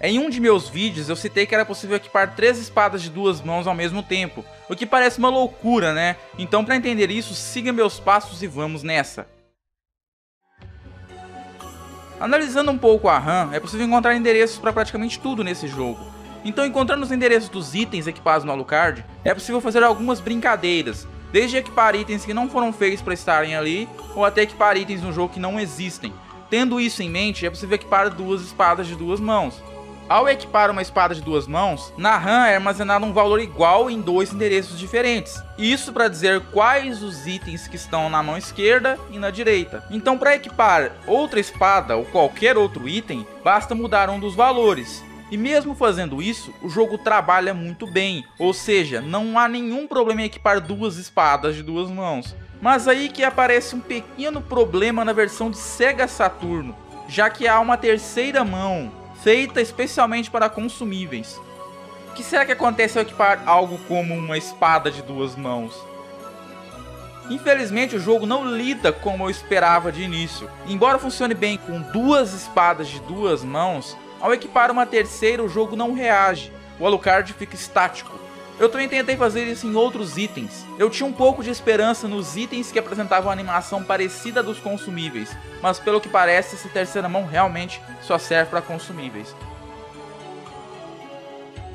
Em um de meus vídeos eu citei que era possível equipar 3 espadas de 2 mãos ao mesmo tempo, o que parece uma loucura, né? Então para entender isso, siga meus passos e vamos nessa. Analisando um pouco a RAM, é possível encontrar endereços para praticamente tudo nesse jogo. Então, encontrando os endereços dos itens equipados no Alucard, é possível fazer algumas brincadeiras, desde equipar itens que não foram feitos para estarem ali, ou até equipar itens no jogo que não existem. Tendo isso em mente, é possível equipar 2 espadas de 2 mãos. Ao equipar uma espada de 2 mãos, na RAM é armazenado um valor igual em 2 endereços diferentes. Isso para dizer quais os itens que estão na mão esquerda e na direita. Então, para equipar outra espada ou qualquer outro item, basta mudar um dos valores. E mesmo fazendo isso, o jogo trabalha muito bem, ou seja, não há nenhum problema em equipar 2 espadas de 2 mãos. Mas aí que aparece um pequeno problema na versão de Sega Saturno, já que há uma terceira mão, feita especialmente para consumíveis. O que será que acontece ao equipar algo como uma espada de 2 mãos? Infelizmente o jogo não lida como eu esperava de início. Embora funcione bem com 2 espadas de 2 mãos, ao equipar uma terceira o jogo não reage, o Alucard fica estático. Eu também tentei fazer isso em outros itens. Eu tinha um pouco de esperança nos itens que apresentavam uma animação parecida dos consumíveis, mas pelo que parece essa terceira mão realmente só serve para consumíveis.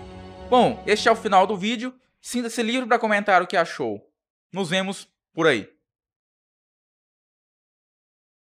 Bom, este é o final do vídeo. Sinta-se livre para comentar o que achou. Nos vemos por aí.